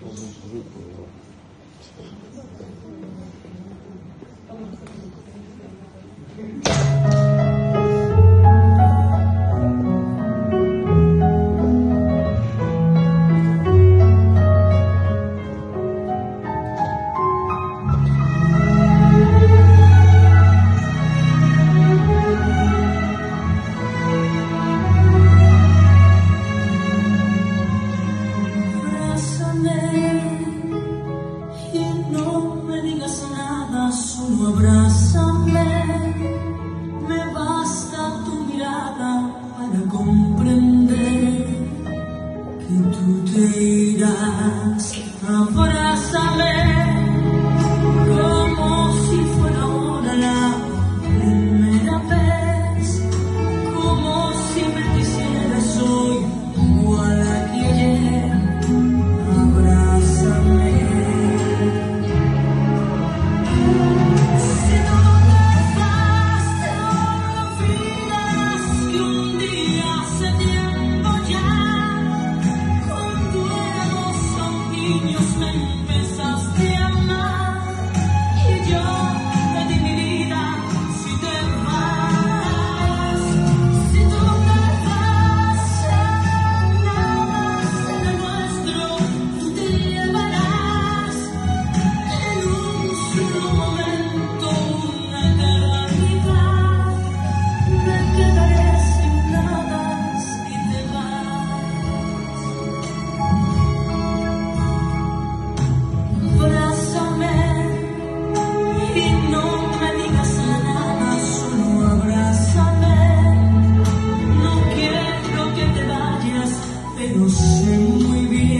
Solo abrázame, me basta tu mirada para comprender que tú te irás. Abrázame como si fuera ahora la primera vez, como si me quisieras hoy igual a que ayer. Abrázame. Pero sé muy bien